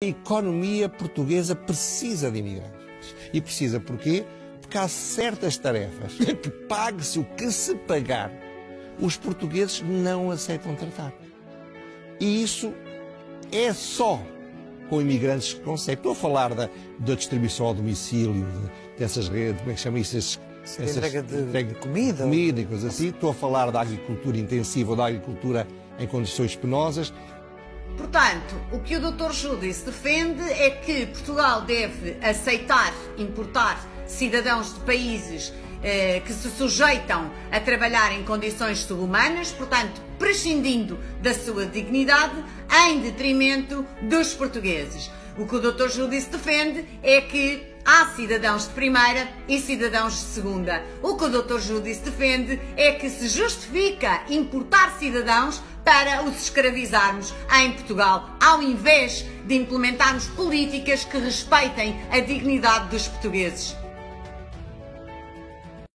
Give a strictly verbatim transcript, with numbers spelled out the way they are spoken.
A economia portuguesa precisa de imigrantes. E precisa porquê? Porque há certas tarefas que, pague-se o que se pagar, os portugueses não aceitam tratar. E isso é só com imigrantes que consegue. Estou a falar da, da distribuição ao domicílio, de, dessas redes, como é que chama isso? Essas, essas, entrega de, entrega de comida. comida e coisas assim. Estou a falar da agricultura intensiva ou da agricultura em condições penosas. Portanto, o que o doutor Júdice defende é que Portugal deve aceitar importar cidadãos de países eh, que se sujeitam a trabalhar em condições subhumanas, portanto, prescindindo da sua dignidade, em detrimento dos portugueses. O que o doutor Júdice defende é que há cidadãos de primeira e cidadãos de segunda. O que o doutor Júdice defende é que se justifica importar cidadãos para os escravizarmos em Portugal, ao invés de implementarmos políticas que respeitem a dignidade dos portugueses.